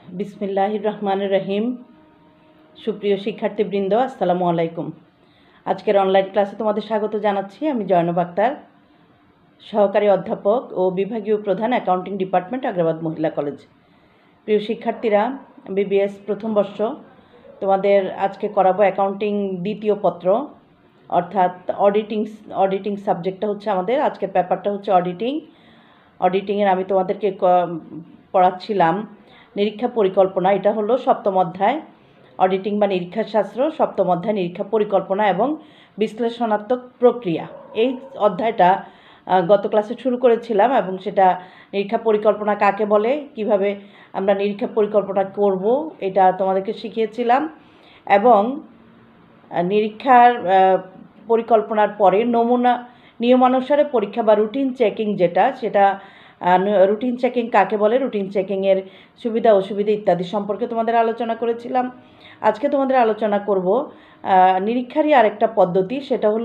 बिस्मिल्लाहिर रहमानिर रहीम। सुप्रिय शिक्षार्थीबृंद अस्सलामु आलाइकुम। आजकेर अनलाइन क्लासे तोमादेर स्वागत जानाচ্ছি। आमी जयनब आक्तार, सहकारी अध्यापक और विभागीय प्रधान अ্যাকাউন্টিং डिपार्टमेंट आग्राबाद महिला कलेज। प्रिय शिक्षार्थीरा, BBS प्रथम वर्ष तोमादेर आजके कराबो अ্যাকাউন্টিং द्वितीय पत्र अर्थात ऑडिटिंग सबजेक्टटा होच्छे आमादेर आजकेर पेपारटा होच्छे ऑडिटिंगेर आमी तोमादेरके पढ़ाচ্ছিলাম निरीक्षा परिकल्पना। एटा हलो सप्तम अध्याय ऑडिटिंग बा निरीक्षा शास्त्र, सप्तम अध्याय निरीक्षा परिकल्पना एवं विश्लेषणात्मक प्रक्रिया। এই অধ্যায়টা গত ক্লাসে শুরু করেছিলাম এবং সেটা নিরীক্ষা পরিকল্পনা কাকে বলে, কিভাবে আমরা নিরীক্ষা পরিকল্পনা করব এটা তোমাদেরকে শিখিয়েছিলাম এবং নিরীক্ষার পরিকল্পনার পরে নমুনা নিয়মানুসারে পরীক্ষা বা রুটিন চেকিং যেটা সেটা রুটিন চেকিং কাকে বলে, রুটিন চেকিংয়ের সুবিধা অসুবিধা ইত্যাদি সম্পর্কে তোমাদের আলোচনা করেছিলাম। আজকে তোমাদের আলোচনা করব নিরীক্ষারই আরেকটা পদ্ধতি,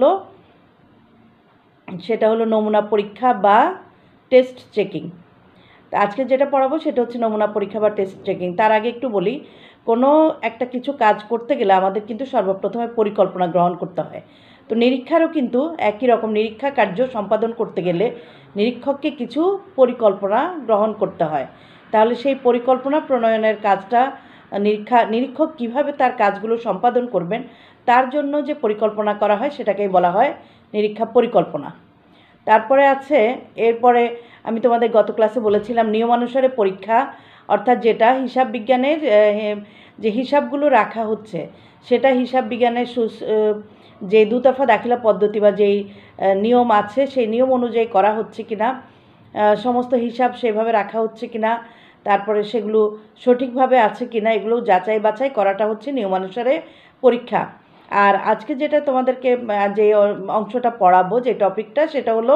সেটা হলো নমুনা পরীক্ষা বা টেস্ট চেকিং। আজকে যেটা পড়াবো সেটা হচ্ছে নমুনা পরীক্ষা বা টেস্ট চেকিং। তার আগে একটু বলি, কোনো একটা কিছু কাজ করতে গেলে আমাদের কিন্তু সর্বপ্রথমে পরিকল্পনা গ্রহণ করতে হয়। তো নিরীক্ষারও কিন্তু একই রকম, নিরীক্ষা কার্য সম্পাদন করতে গেলে নিরীক্ষককে কিছু পরিকল্পনা গ্রহণ করতে হয়। তাহলে সেই পরিকল্পনা প্রণয়নের কাজটা নিরীক্ষক কিভাবে তার কাজগুলো সম্পাদন করবেন তার জন্য যে পরিকল্পনা করা হয় সেটাকেই বলা হয় নিরীক্ষা পরিকল্পনা। তারপরে আছে, এরপরে আমি তোমাদের গত ক্লাসে বলেছিলাম নিয়মানুসারে পরীক্ষা, অর্থাৎ যেটা হিসাব বিজ্ঞানের যে হিসাবগুলো রাখা হচ্ছে সেটা হিসাব বিজ্ঞানের যে দুতরফা দাখিলা পদ্ধতি বা যেই নিয়ম আছে সেই নিয়ম অনুযায়ী করা হচ্ছে কিনা, সমস্ত হিসাব সেভাবে রাখা হচ্ছে কিনা, তারপরে সেগুলো সঠিকভাবে আছে কিনা, এগুলো যাচাই বাছাই করাটা হচ্ছে নিয়মানুসারে পরীক্ষা। আর আজকে যেটা তোমাদেরকে যে অংশটা পড়াবো, যে টপিকটা, সেটা হলো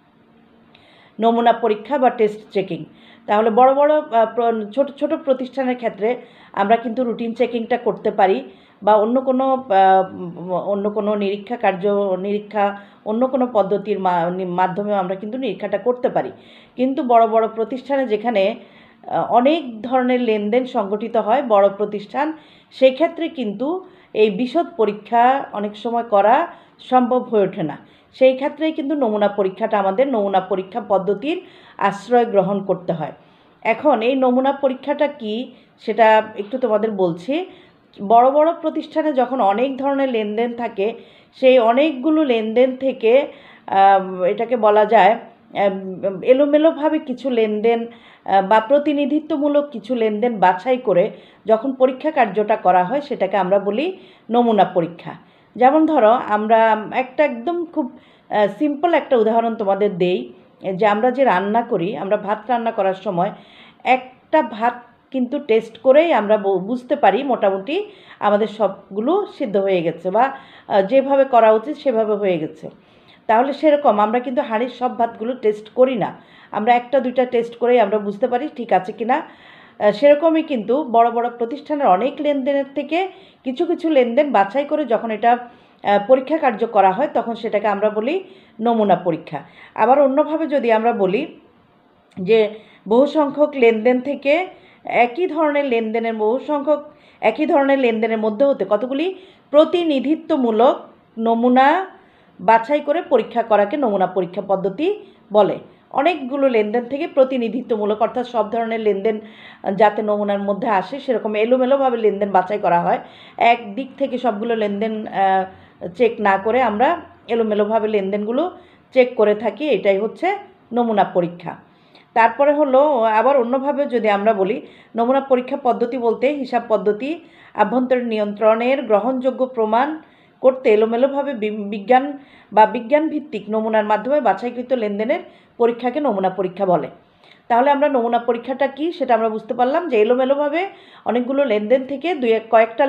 নমুনা পরীক্ষা বা টেস্ট চেকিং। তাহলে বড় বড় ছোট ছোট প্রতিষ্ঠানের ক্ষেত্রে আমরা কিন্তু রুটিন চেকিংটা করতে পারি বা অন্য কোনো নিরীক্ষা অন্য কোনো পদ্ধতির মাধ্যমেও আমরা কিন্তু নিরীক্ষাটা করতে পারি। কিন্তু বড় বড় প্রতিষ্ঠানে যেখানে অনেক ধরনের লেনদেন সংগঠিত হয়, বড় প্রতিষ্ঠান, সেই ক্ষেত্রে কিন্তু এই বিশদ পরীক্ষা অনেক সময় করা সম্ভব হয়ে ওঠে না। সেই ক্ষেত্রেই কিন্তু নমুনা পরীক্ষাটা আমাদের নমুনা পরীক্ষা পদ্ধতির আশ্রয় গ্রহণ করতে হয়। এখন এই নমুনা পরীক্ষাটা কি সেটা একটু তোমাদের বলছি। বড় বড় প্রতিষ্ঠানে যখন অনেক ধরনের লেনদেন থাকে, সেই অনেকগুলো লেনদেন থেকে এটাকে বলা যায় এলোমেলোভাবে কিছু লেনদেন বা প্রতিনিধিত্বমূলক কিছু লেনদেন বাছাই করে যখন পরীক্ষা কার্যটা করা হয় সেটাকে আমরা বলি নমুনা পরীক্ষা। যেমন ধরো, আমরা একদম খুব সিম্পল একটা উদাহরণ তোমাদের দেই, যে আমরা যে রান্না করি, আমরা ভাত রান্না করার সময় একটা ভাত কিন্তু টেস্ট করেই আমরা বুঝতে পারি মোটামুটি আমাদের সবগুলো সিদ্ধ হয়ে গেছে বা যেভাবে করা উচিত সেভাবে হয়ে গেছে। তাহলে সেরকম আমরা কিন্তু হাঁড়ির সব ভাতগুলো টেস্ট করি না, আমরা একটা দুইটা টেস্ট করেই আমরা বুঝতে পারি ঠিক আছে কি না। সেরকমই কিন্তু বড় বড় প্রতিষ্ঠানের অনেক লেনদেনের থেকে কিছু কিছু লেনদেন বাছাই করে যখন এটা পরীক্ষা কার্য করা হয় তখন সেটাকে আমরা বলি নমুনা পরীক্ষা। আবার অন্যভাবে যদি আমরা বলি যে বহু সংখ্যক লেনদেন থেকে একই ধরনের লেনদেনের মধ্যে হতে কতগুলি প্রতিনিধিত্বমূলক নমুনা বাছাই করে পরীক্ষা করাকে নমুনা পরীক্ষা পদ্ধতি বলে। অনেকগুলো লেনদেন থেকে প্রতিনিধিত্বমূলক, অর্থাৎ সব ধরনের লেনদেন যাতে নমুনার মধ্যে আসে সেরকম এলোমেলোভাবে লেনদেন বাছাই করা হয়। এক দিক থেকে সবগুলো লেনদেন চেক না করে আমরা এলোমেলোভাবে লেনদেনগুলো চেক করে থাকি, এটাই হচ্ছে নমুনা পরীক্ষা। তারপরে হলো, আবার অন্যভাবে যদি আমরা বলি, নমুনা পরীক্ষা পদ্ধতি বলতে হিসাব পদ্ধতি আভ্যন্তরীণ নিয়ন্ত্রণের গ্রহণযোগ্য প্রমাণ করতে এলোমেলোভাবে বিজ্ঞান ভিত্তিক নমুনার মাধ্যমে বাছাইকৃত লেনদেনের পরীক্ষাকে নমুনা পরীক্ষা বলে। তাহলে আমরা নমুনা পরীক্ষাটা কি সেটা আমরা বুঝতে পারলাম, যে এলোমেলোভাবে অনেকগুলো লেনদেন থেকে কয়েকটা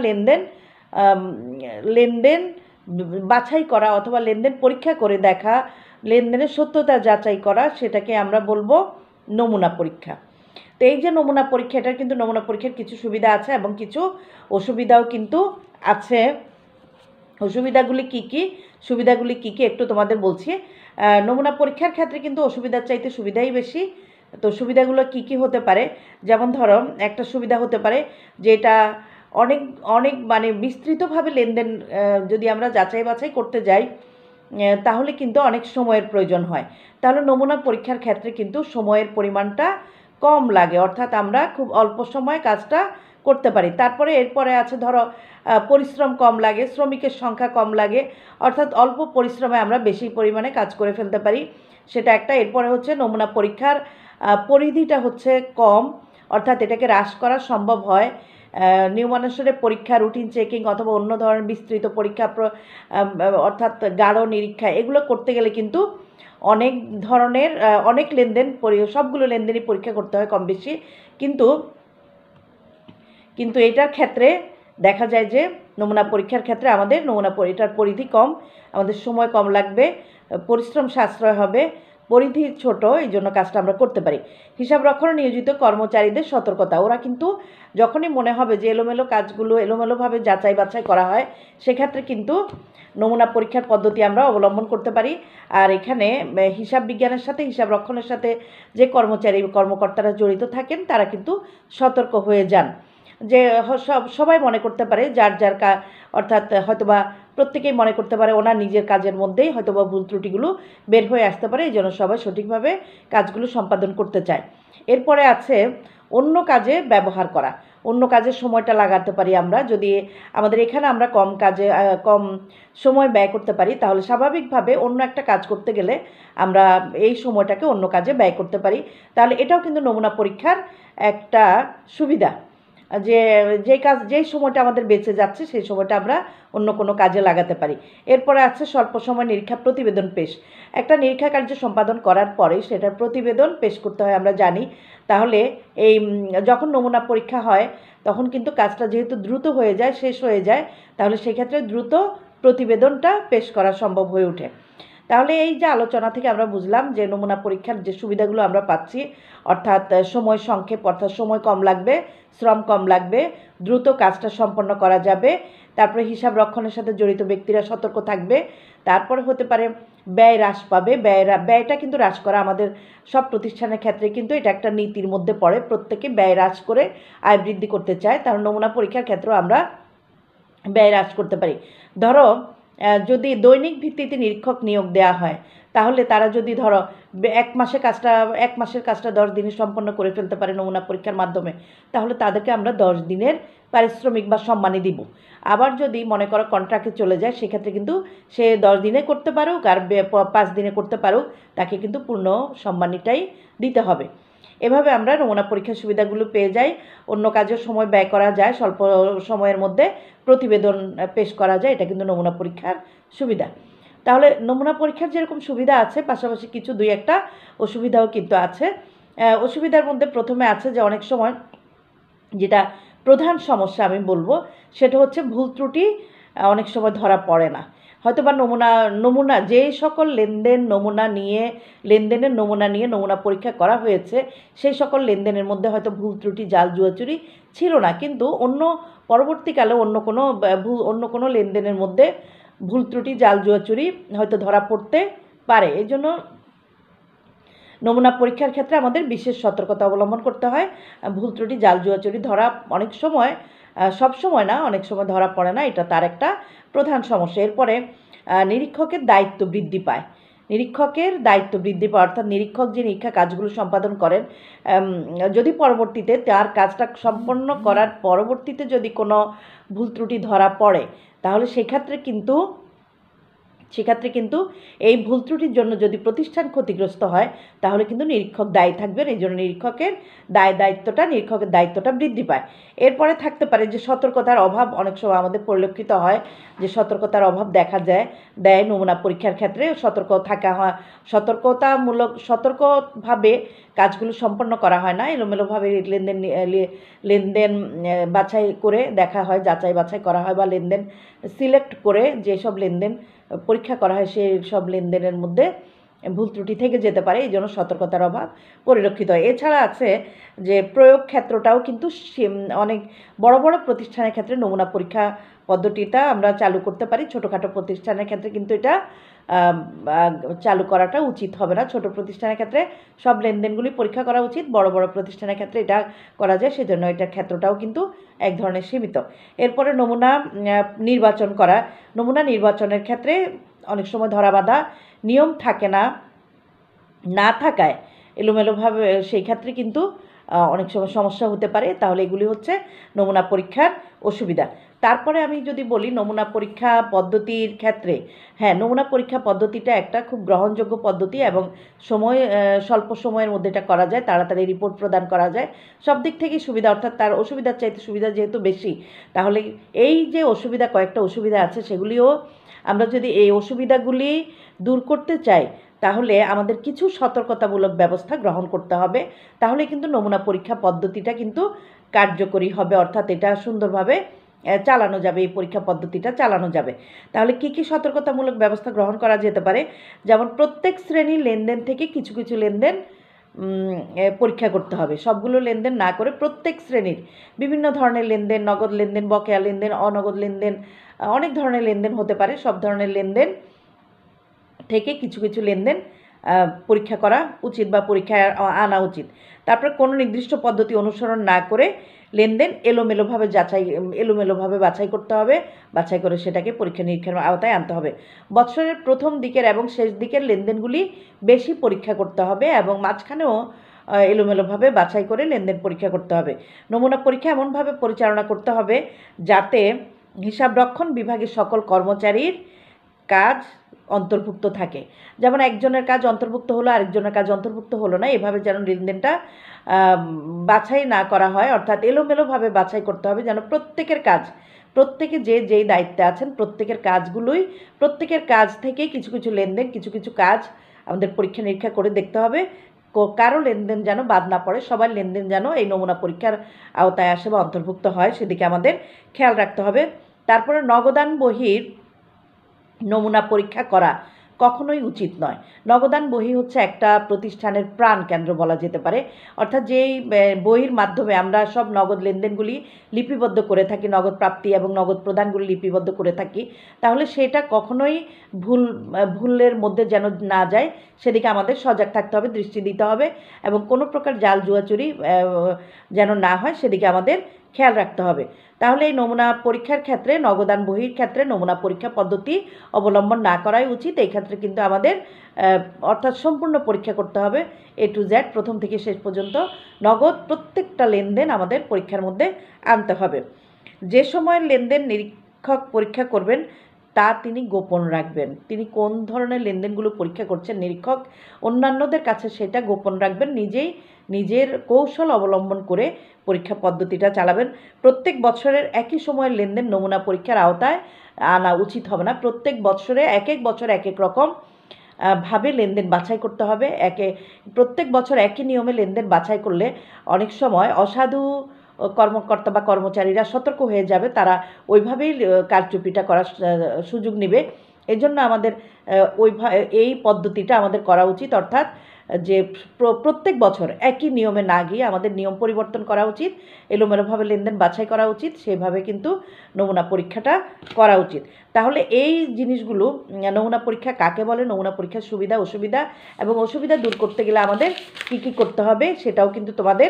লেনদেন বাছাই করা অথবা লেনদেন পরীক্ষা করে দেখা, লেনদেনের সত্যতা যাচাই করা, সেটাকে আমরা বলবো নমুনা পরীক্ষা। তো এই যে নমুনা পরীক্ষা, এটার কিন্তু নমুনা পরীক্ষার কিছু সুবিধা আছে এবং কিছু অসুবিধাও কিন্তু আছে। সুবিধাগুলি কী কী একটু তোমাদের বলছি। নমুনা পরীক্ষার ক্ষেত্রে কিন্তু অসুবিধার চাইতে সুবিধাই বেশি। তো সুবিধাগুলো কি কি হতে পারে, যেমন ধরো একটা সুবিধা হতে পারে যে এটা অনেক অনেক মানে বিস্তৃতভাবে লেনদেন যদি আমরা যাচাই বাছাই করতে যাই তাহলে কিন্তু অনেক সময়ের প্রয়োজন হয়। তাহলে নমুনা পরীক্ষার ক্ষেত্রে কিন্তু সময়ের পরিমাণটা কম লাগে, অর্থাৎ আমরা খুব অল্প সময়ে কাজটা করতে পারি। তারপরে এরপরে আছে ধরো পরিশ্রম কম লাগে, শ্রমিকের সংখ্যা কম লাগে, অর্থাৎ অল্প পরিশ্রমে আমরা বেশি পরিমাণে কাজ করে ফেলতে পারি, সেটা একটা। এরপরে হচ্ছে নমুনা পরীক্ষার পরিধিটা হচ্ছে কম, অর্থাৎ এটাকে হ্রাস করা সম্ভব হয়। নিয়মানুসারে পরীক্ষা, রুটিন চেকিং অথবা অন্য ধরনের বিস্তৃত পরীক্ষা অর্থাৎ গাঢ় নিরীক্ষা এগুলো করতে গেলে কিন্তু অনেক ধরনের অনেক লেনদেন সবগুলো লেনদেনই পরীক্ষা করতে হয় কম বেশি, কিন্তু কিন্তু এটার ক্ষেত্রে দেখা যায় যে নমুনা পরীক্ষার ক্ষেত্রে আমাদের এটার পরিধি কম, আমাদের সময় কম লাগবে, পরিশ্রম সাশ্রয় হবে, পরিধি ছোট, এই জন্য কাজটা আমরা করতে পারি। হিসাব রক্ষণে নিয়োজিত কর্মচারীদের সতর্কতা, ওরা কিন্তু যখনই মনে হবে যে এলোমেলো কাজগুলো এলোমেলোভাবে যাচাই বাছাই করা হয়, সেক্ষেত্রে কিন্তু নমুনা পরীক্ষার পদ্ধতি আমরা অবলম্বন করতে পারি। আর এখানে হিসাব বিজ্ঞানের সাথে হিসাব রক্ষণের সাথে যে কর্মকর্তারা জড়িত থাকেন তারা কিন্তু সতর্ক হয়ে যান, যে সবাই মনে করতে পারে যার অর্থাৎ হয়তোবা প্রত্যেকেই মনে করতে পারে ওনার নিজের কাজের মধ্যেই হয়তোবা ভুল ত্রুটিগুলো বের হয়ে আসতে পারে, এই জন্য সবাই সঠিকভাবে কাজগুলো সম্পাদন করতে চায়। এরপরে আছে অন্য কাজে ব্যবহার করা, অন্য কাজের সময়টা লাগাতে পারি আমরা। যদি আমাদের এখানে আমরা কম সময় ব্যয় করতে পারি, তাহলে স্বাভাবিকভাবে অন্য একটা কাজ করতে গেলে আমরা এই সময়টাকে অন্য কাজে ব্যয় করতে পারি। তাহলে এটাও কিন্তু নমুনা পরীক্ষার একটা সুবিধা, যে যেই সময়টা আমাদের বেঁচে যাচ্ছে সেই সময়টা আমরা অন্য কোনো কাজে লাগাতে পারি। এরপরে আছে স্বল্প সময় নিরীক্ষা প্রতিবেদন পেশ। একটা নিরীক্ষা কার্য সম্পাদন করার পরে সেটার প্রতিবেদন পেশ করতে হয়, আমরা জানি। তাহলে এই যখন নমুনা পরীক্ষা হয় তখন কিন্তু কাজটা যেহেতু দ্রুত হয়ে যায়, শেষ হয়ে যায়, তাহলে সেক্ষেত্রে দ্রুত প্রতিবেদনটা পেশ করা সম্ভব হয়ে ওঠে। তাহলে এই যে আলোচনা থেকে আমরা বুঝলাম যে নমুনা পরীক্ষার যে সুবিধাগুলো আমরা পাচ্ছি, অর্থাৎ সময় সংক্ষেপ, অর্থাৎ সময় কম লাগবে, শ্রম কম লাগবে, দ্রুত কাজটা সম্পন্ন করা যাবে, তারপরে হিসাব রক্ষণের সাথে জড়িত ব্যক্তিরা সতর্ক থাকবে, তারপরে হতে পারে ব্যয় হ্রাস পাবে। ব্যয়টা কিন্তু হ্রাস করা আমাদের সব প্রতিষ্ঠানের ক্ষেত্রে কিন্তু এটা একটা নীতির মধ্যে পড়ে, প্রত্যেকে ব্যয় হ্রাস করে আয় বৃদ্ধি করতে চায়, তার নমুনা পরীক্ষার ক্ষেত্রেও আমরা ব্যয় হ্রাস করতে পারি। ধরো যদি দৈনিক ভিত্তিতে নিরীক্ষক নিয়োগ দেওয়া হয়, তাহলে তারা যদি ধরো এক মাসের কাজটা 10 দিনে সম্পন্ন করে ফেলতে পারে নমুনা পরীক্ষার মাধ্যমে, তাহলে তাদেরকে আমরা 10 দিনের পারিশ্রমিক বা সম্মানী দিব। আবার যদি মনে করো কন্ট্রাক্টে চলে যায়, সেক্ষেত্রে কিন্তু সে 10 দিনে করতে পারুক আর 5 দিনে করতে পারুক, তাকে কিন্তু পূর্ণ সম্মানীটাই দিতে হবে। এভাবে আমরা নমুনা পরীক্ষার সুবিধাগুলো পেয়ে যাই, অন্য কাজের সময় ব্যয় করা যায়, স্বল্প সময়ের মধ্যে প্রতিবেদন পেশ করা যায়, এটা কিন্তু নমুনা পরীক্ষার সুবিধা। তাহলে নমুনা পরীক্ষার যেরকম সুবিধা আছে, পাশাপাশি কিছু 2-1টা অসুবিধাও কিন্তু আছে। অসুবিধার মধ্যে প্রথমে আছে যে অনেক সময় যেটা প্রধান সমস্যা আমি বলবো, সেটা হচ্ছে ভুল ত্রুটি অনেক সময় ধরা পড়ে না। হয়তো বা নমুনা যে সকল লেনদেনের নমুনা নিয়ে নমুনা পরীক্ষা করা হয়েছে, সেই সকল লেনদেনের মধ্যে হয়তো ভুল ত্রুটি, জাল জুয়াচুরি ছিল না, কিন্তু পরবর্তীকালে অন্য কোনো লেনদেনের মধ্যে ভুল ত্রুটি, জাল জুয়াচুরি হয়তো ধরা পড়তে পারে। এই জন্য নমুনা পরীক্ষার ক্ষেত্রে আমাদের বিশেষ সতর্কতা অবলম্বন করতে হয়। ভুল ত্রুটি, জাল জুয়াচুরি ধরা অনেক সময়, সব সময় না, অনেক সময় ধরা পড়ে না, এটা তার একটা প্রধান সমস্যা। এরপরে নিরীক্ষকের দায়িত্ব বৃদ্ধি পায়। অর্থাৎ নিরীক্ষক যে নিরীক্ষা কাজগুলো সম্পাদন করেন, যদি পরবর্তীতে তার কাজটা সম্পন্ন করার পরবর্তীতে যদি কোনো ভুল ত্রুটি ধরা পড়ে, তাহলে সেক্ষেত্রে কিন্তু এই ভুল ত্রুটির জন্য যদি প্রতিষ্ঠান ক্ষতিগ্রস্ত হয়, তাহলে কিন্তু নিরীক্ষক দায়ী থাকবেন। এই জন্য নিরীক্ষকের দায়িত্বটা বৃদ্ধি পায়। এরপরে থাকতে পারে যে সতর্কতার অভাব, অনেক সময় আমাদের পরিলক্ষিত হয় যে সতর্কতার অভাব দেখা দেয় নমুনা পরীক্ষার ক্ষেত্রে। সতর্কভাবে কাজগুলো সম্পন্ন করা হয় না, এলোমেলোভাবে লেনদেন বাছাই করে দেখা হয়, যাচাই বাছাই করা হয়, বা লেনদেন সিলেক্ট করে যেসব লেনদেন পরীক্ষা করা হয় সেই সব লেনদেনের মধ্যে ভুল ত্রুটি থেকে যেতে পারে, এই জন্য সতর্কতার অভাব পরিলক্ষিত হয়। এছাড়া আছে যে প্রয়োগ ক্ষেত্রটাও কিন্তু অনেক বড় বড় প্রতিষ্ঠানের ক্ষেত্রে নমুনা পরীক্ষা পদ্ধতিটা আমরা চালু করতে পারি, ছোটোখাটো প্রতিষ্ঠানের ক্ষেত্রে কিন্তু এটা চালু করাটা উচিত হবে না। ছোট প্রতিষ্ঠানের ক্ষেত্রে সব লেনদেনগুলি পরীক্ষা করা উচিত, বড় বড় প্রতিষ্ঠানের ক্ষেত্রে এটা করা যায়, সেজন্য এটার ক্ষেত্রটাও কিন্তু এক ধরনের সীমিত। এরপরে নমুনা নির্বাচন করা। নমুনা নির্বাচনের ক্ষেত্রে অনেক সময় ধরাবাঁধা নিয়ম থাকে না, না থাকায় এলোমেলোভাবে সেই ক্ষেত্রে কিন্তু অনেক সময় সমস্যা হতে পারে। তাহলে এগুলি হচ্ছে নমুনা পরীক্ষার অসুবিধা। তারপরে আমি যদি বলি নমুনা পরীক্ষা পদ্ধতির ক্ষেত্রে, হ্যাঁ, নমুনা পরীক্ষা পদ্ধতিটা একটা খুব গ্রহণযোগ্য পদ্ধতি এবং স্বল্প সময়ের মধ্যে এটা করা যায়, তাড়াতাড়ি রিপোর্ট প্রদান করা যায়, সব দিক থেকেই সুবিধা। অর্থাৎ তার অসুবিধার চাইতে সুবিধা যেহেতু বেশি, তাহলে এই যে অসুবিধা, কয়েকটা অসুবিধা আছে, সেগুলিও আমরা যদি এই অসুবিধাগুলি দূর করতে চাই তাহলে আমাদের কিছু সতর্কতামূলক ব্যবস্থা গ্রহণ করতে হবে। তাহলে কিন্তু নমুনা পরীক্ষা পদ্ধতিটা কিন্তু কার্যকরী হবে, অর্থাৎ এটা সুন্দরভাবে চালানো যাবে, এই পরীক্ষা পদ্ধতিটা চালানো যাবে। তাহলে কী কী সতর্কতামূলক ব্যবস্থা গ্রহণ করা যেতে পারে? যেমন প্রত্যেক শ্রেণীর লেনদেন থেকে কিছু কিছু লেনদেন পরীক্ষা করতে হবে। সবগুলো লেনদেন না করে প্রত্যেক শ্রেণীর বিভিন্ন ধরনের লেনদেন, নগদ লেনদেন, বকেয়া লেনদেন, অনগদ লেনদেন, অনেক ধরনের লেনদেন হতে পারে, সব ধরনের লেনদেন থেকে কিছু কিছু লেনদেন পরীক্ষা করা উচিত বা পরীক্ষায় আনা উচিত। তারপর কোনো নির্দিষ্ট পদ্ধতি অনুসরণ না করে লেনদেন এলোমেলোভাবে বাছাই করতে হবে, বাছাই করে সেটাকে পরীক্ষা নিরীক্ষার আওতায় আনতে হবে। বছরের প্রথম দিকের এবং শেষ দিকের লেনদেনগুলি বেশি পরীক্ষা করতে হবে এবং মাঝখানেও এলোমেলোভাবে বাছাই করে লেনদেন পরীক্ষা করতে হবে। নমুনা পরীক্ষা এমনভাবে পরিচালনা করতে হবে যাতে হিসাবরক্ষণ বিভাগের সকল কর্মচারীর কাজ অন্তর্ভুক্ত থাকে। যেমন একজনের কাজ অন্তর্ভুক্ত হলো, আরেকজনের কাজ অন্তর্ভুক্ত হলো না, এভাবে যেন লেনদেনটা বাছাই না করা হয়, অর্থাৎ এলোমেলোভাবে বাছাই করতে হবে, যেন প্রত্যেকে যেই দায়িত্বে আছেন প্রত্যেকের কাজ থেকে কিছু কিছু লেনদেন, কিছু কিছু কাজ আমাদের পরীক্ষা নিরীক্ষা করে দেখতে হবে। কারো লেনদেন যেন বাদ না পড়ে, সবার লেনদেন যেন এই নমুনা পরীক্ষার আওতায় আসে বা অন্তর্ভুক্ত হয়, সেদিকে আমাদের খেয়াল রাখতে হবে। তারপরে নগদান বহির নমুনা পরীক্ষা করা কখনোই উচিত নয়। নগদান বহি হচ্ছে একটা প্রতিষ্ঠানের প্রাণ কেন্দ্র বলা যেতে পারে, অর্থাৎ যেই বহির মাধ্যমে আমরা সব নগদ লেনদেনগুলি লিপিবদ্ধ করে থাকি, নগদ প্রাপ্তি এবং নগদ প্রদানগুলি লিপিবদ্ধ করে থাকি, তাহলে সেটা কখনোই ভুলের মধ্যে যেন না যায় সেদিকে আমাদের সজাগ থাকতে হবে, দৃষ্টি দিতে হবে এবং কোনো প্রকার জাল জুয়াচুরি যেন না হয় সেদিকে আমাদের খেয়াল রাখতে হবে। তাহলে এই নমুনা পরীক্ষার ক্ষেত্রে, নগদান বহির ক্ষেত্রে নমুনা পরীক্ষা পদ্ধতি অবলম্বন না করাই উচিত। এই ক্ষেত্রে কিন্তু আমাদের অর্থাৎ সম্পূর্ণ পরীক্ষা করতে হবে, A to Z, প্রথম থেকে শেষ পর্যন্ত নগদ প্রত্যেকটা লেনদেন আমাদের পরীক্ষার মধ্যে আনতে হবে। যে সময়ের লেনদেন নিরীক্ষক পরীক্ষা করবেন তা তিনি গোপন রাখবেন। তিনি কোন ধরনের লেনদেনগুলো পরীক্ষা করছেন নিরীক্ষক অন্যান্যদের কাছে সেটা গোপন রাখবেন, নিজের কৌশল অবলম্বন করে পরীক্ষা পদ্ধতিটা চালাবেন। প্রত্যেক বছরের একই সময়ের লেনদেন নমুনা পরীক্ষার আওতায় আনা উচিত হবে না। প্রত্যেক বছরে এক এক বছর এক এক রকম ভাবে লেনদেন বাছাই করতে হবে। প্রত্যেক বছর একই নিয়মে লেনদেন বাছাই করলে অনেক সময় অসাধু কর্মকর্তা বা কর্মচারীরা সতর্ক হয়ে যাবে, তারা ওইভাবেই কারচুপিটা করার সুযোগ নেবে। এজন্য আমাদের এই পদ্ধতিটা আমাদের করা উচিত, অর্থাৎ যে প্রত্যেক বছর একই নিয়মে না গিয়ে আমাদের নিয়ম পরিবর্তন করা উচিত, এলোমেলোভাবে লেনদেন বাছাই করা উচিত, সেভাবে কিন্তু নমুনা পরীক্ষাটা করা উচিত। তাহলে এই জিনিসগুলো, নমুনা পরীক্ষা কাকে বলে, নমুনা পরীক্ষার সুবিধা অসুবিধা এবং অসুবিধা দূর করতে গেলে আমাদের কী কী করতে হবে সেটাও কিন্তু তোমাদের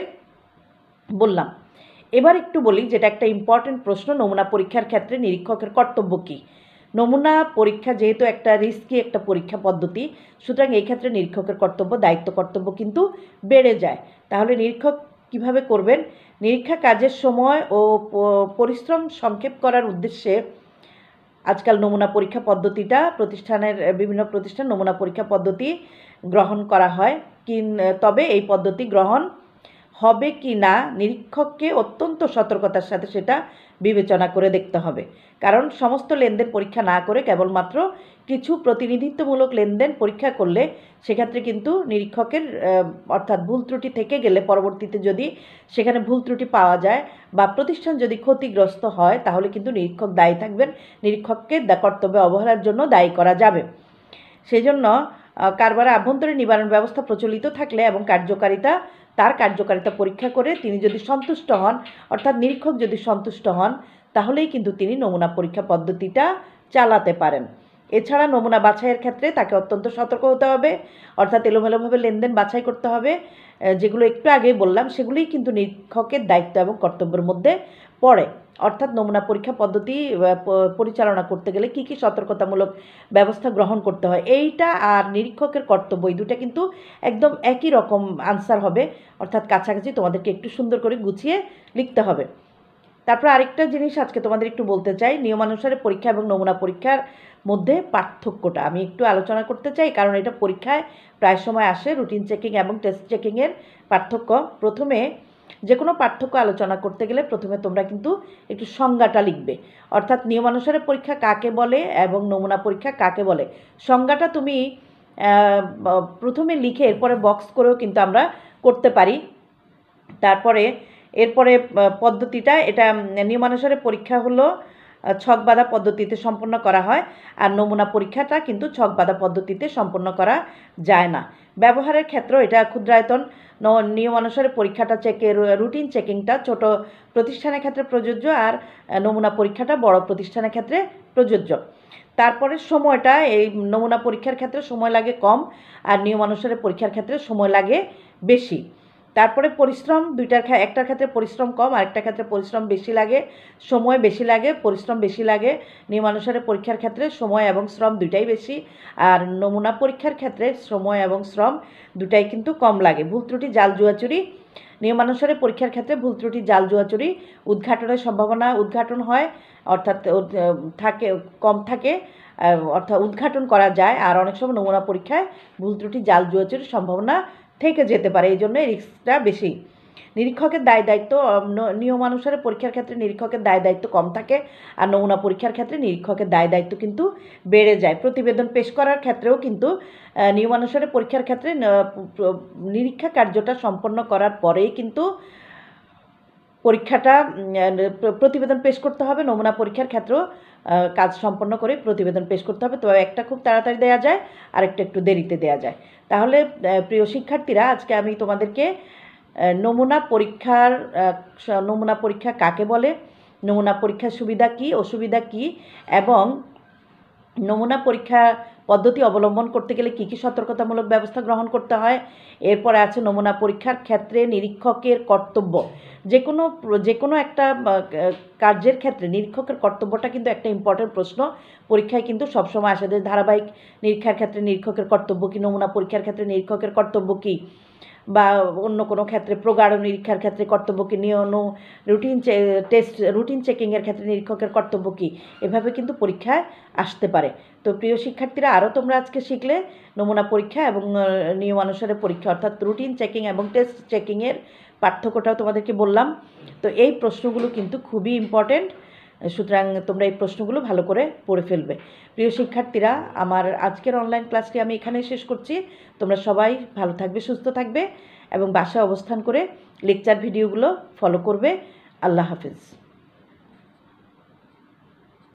বললাম। এবার একটু বলি, যেটা একটা ইম্পর্টেন্ট প্রশ্ন, নমুনা পরীক্ষার ক্ষেত্রে নিরীক্ষকের কর্তব্য কী। নমুনা পরীক্ষা যেহেতু একটা রিস্কি একটা পরীক্ষা পদ্ধতি, সুতরাং এই ক্ষেত্রে নিরীক্ষকের দায়িত্ব কর্তব্য বেড়ে যায়। তাহলে নিরীক্ষক কিভাবে করবেন? নিরীক্ষা কাজের সময় ও পরিশ্রম সংক্ষেপ করার উদ্দেশ্যে আজকাল নমুনা পরীক্ষা পদ্ধতিটা বিভিন্ন প্রতিষ্ঠান নমুনা পরীক্ষা পদ্ধতি গ্রহণ করা হয়। তবে এই পদ্ধতি গ্রহণ হবে কি না নিরীক্ষককে অত্যন্ত সতর্কতার সাথে সেটা বিবেচনা করে দেখতে হবে, কারণ সমস্ত লেনদেন পরীক্ষা না করে কেবলমাত্র কিছু প্রতিনিধিত্বমূলক লেনদেন পরীক্ষা করলে সেক্ষেত্রে কিন্তু নিরীক্ষকের অর্থাৎ ভুল ত্রুটি থেকে গেলে পরবর্তীতে যদি সেখানে ভুল ত্রুটি পাওয়া যায় বা প্রতিষ্ঠান যদি ক্ষতিগ্রস্ত হয় তাহলে কিন্তু নিরীক্ষক দায়ী থাকবেন, নিরীক্ষককে কর্তব্যে অবহেলার জন্য দায়ী করা যাবে। সেই জন্য কারবারে আভ্যন্তরীণ নিবারণ ব্যবস্থা প্রচলিত থাকলে এবং তার কার্যকারিতা পরীক্ষা করে তিনি যদি সন্তুষ্ট হন, অর্থাৎ নিরীক্ষক যদি সন্তুষ্ট হন, তাহলেই কিন্তু তিনি নমুনা পরীক্ষা পদ্ধতিটা চালাতে পারেন। এছাড়া নমুনা বাছাইয়ের ক্ষেত্রে তাকে অত্যন্ত সতর্ক হতে হবে, অর্থাৎ এলোমেলোভাবে লেনদেন বাছাই করতে হবে। যেগুলো একটু আগেই বললাম সেগুলোই কিন্তু নিরীক্ষকের দায়িত্ব এবং কর্তব্যের মধ্যে পড়ে। অর্থাৎ নমুনা পরীক্ষা পদ্ধতি পরিচালনা করতে গেলে কী কী সতর্কতামূলক ব্যবস্থা গ্রহণ করতে হয়, এইটা আর নিরীক্ষকের কর্তব্য, এই দুটা কিন্তু একদম একই রকম আনসার হবে, অর্থাৎ কাছাকাছি। তোমাদেরকে একটু সুন্দর করে গুছিয়ে লিখতে হবে। তারপর আরেকটা জিনিস আজকে তোমাদের একটু বলতে চাই, নিয়মানুসারে পরীক্ষা এবং নমুনা পরীক্ষার মধ্যে পার্থক্যটা আমি একটু আলোচনা করতে চাই, কারণ এটা পরীক্ষায় প্রায় সময় আসে। রুটিন চেকিং এবং টেস্ট চেকিংয়ের পার্থক্য। প্রথমে যে কোনো পার্থক্য আলোচনা করতে গেলে প্রথমে তোমরা কিন্তু একটু সংজ্ঞাটা লিখবে, অর্থাৎ নিয়মানুসারে পরীক্ষা কাকে বলে এবং নমুনা পরীক্ষা কাকে বলে। সংজ্ঞাটা তুমি প্রথমে লিখে এরপরে বক্স করেও কিন্তু আমরা করতে পারি। তারপরে এরপরে পদ্ধতিটা, এটা নিয়মানুসারে পরীক্ষা হলো ছক বাঁধা পদ্ধতিতে সম্পন্ন করা হয়, আর নমুনা পরীক্ষাটা কিন্তু ছক বাঁধা পদ্ধতিতে সম্পন্ন করা যায় না। ব্যবহারের ক্ষেত্রে এটা ক্ষুদ্রায়তন নিয়মানুসারে পরীক্ষাটা রুটিন চেকিংটা ছোট প্রতিষ্ঠানের ক্ষেত্রে প্রযোজ্য, আর নমুনা পরীক্ষাটা বড় প্রতিষ্ঠানের ক্ষেত্রে প্রযোজ্য। তারপরে সময়টা, এই নমুনা পরীক্ষার ক্ষেত্রে সময় লাগে কম, আর নিয়মানুসারে পরীক্ষার ক্ষেত্রে সময় লাগে বেশি। তারপরে পরিশ্রম, একটার ক্ষেত্রে পরিশ্রম কম, আরেকটার ক্ষেত্রে পরিশ্রম বেশি লাগে, সময় বেশি লাগে, পরিশ্রম বেশি লাগে। নিয়মানুসারে পরীক্ষার ক্ষেত্রে সময় এবং শ্রম দুটাই বেশি, আর নমুনা পরীক্ষার ক্ষেত্রে সময় এবং শ্রম দুটাই কিন্তু কম লাগে। ভুল ত্রুটি, জাল জুয়াচুরি, নিয়মানুসারে পরীক্ষার ক্ষেত্রে ভুল ত্রুটি, জাল জুয়াচুরি উদ্ঘাটনের সম্ভাবনা উদ্ঘাটন হয়, অর্থাৎ কম থাকে, অর্থাৎ উদ্ঘাটন করা যায়। আর অনেক সময় নমুনা পরীক্ষায় ভুল ত্রুটি, জাল জুয়াচুরির সম্ভাবনা থেকে যেতে পারে, এই জন্য রিস্কটা বেশি। নিরীক্ষকের দায় দায়িত্ব, নিয়মানুসারে পরীক্ষার ক্ষেত্রে নিরীক্ষকের দায় দায়িত্ব কম থাকে, আর নমুনা পরীক্ষার ক্ষেত্রে নিরীক্ষকের দায় দায়িত্ব কিন্তু বেড়ে যায়। প্রতিবেদন পেশ করার ক্ষেত্রেও কিন্তু নিয়মানুসারে পরীক্ষার ক্ষেত্রে নিরীক্ষা কার্যটা সম্পন্ন করার পরেই কিন্তু পরীক্ষাটা প্রতিবেদন পেশ করতে হবে। নমুনা পরীক্ষার ক্ষেত্রেও কাজ সম্পন্ন করে প্রতিবেদন পেশ করতে হবে, তবে একটা খুব তাড়াতাড়ি দেওয়া যায়, আরেকটা একটু দেরিতে দেওয়া যায়। তাহলে প্রিয় শিক্ষার্থীরা, আজকে আমি তোমাদেরকে নমুনা পরীক্ষা কাকে বলে, নমুনা পরীক্ষার সুবিধা কী, অসুবিধা কী, এবং নমুনা পরীক্ষা পদ্ধতি অবলম্বন করতে গেলে কী কী সতর্কতামূলক ব্যবস্থা গ্রহণ করতে হয়। এরপরে আছে নমুনা পরীক্ষার ক্ষেত্রে নিরীক্ষকের কর্তব্য। যে কোনো একটা কার্যের ক্ষেত্রে নিরীক্ষকের কর্তব্যটা কিন্তু একটা ইম্পর্টেন্ট প্রশ্ন, পরীক্ষায় কিন্তু সবসময় আসে। ধারাবাহিক নিরীক্ষার ক্ষেত্রে নিরীক্ষকের কর্তব্য কী, নমুনা পরীক্ষার ক্ষেত্রে নিরীক্ষকের কর্তব্য কী, বা অন্য কোনো ক্ষেত্রে প্রগাঢ় নিরীক্ষার ক্ষেত্রে কর্তব্য কী, রুটিন চেকিংয়ের ক্ষেত্রে নিরীক্ষকের কর্তব্য কী, এভাবে কিন্তু পরীক্ষায় আসতে পারে। তো প্রিয় শিক্ষার্থীরা, আরও তোমরা আজকে শিখলে নমুনা পরীক্ষা এবং নিয়মানুসারে পরীক্ষা, অর্থাৎ রুটিন চেকিং এবং টেস্ট চেকিংয়ের পার্থক্যটাও তোমাদেরকে বললাম। তো এই প্রশ্নগুলো কিন্তু খুবই ইম্পর্টেন্ট, সুতরাং তোমরা এই প্রশ্নগুলো ভালো করে পড়ে ফেলবে। প্রিয় শিক্ষার্থীরা, আমার আজকের অনলাইন ক্লাসটি আমি এখানেই শেষ করছি। তোমরা সবাই ভালো থাকবে, সুস্থ থাকবে এবং বাসায় অবস্থান করে লেকচার ভিডিওগুলো ফলো করবে। আল্লাহ হাফেজ।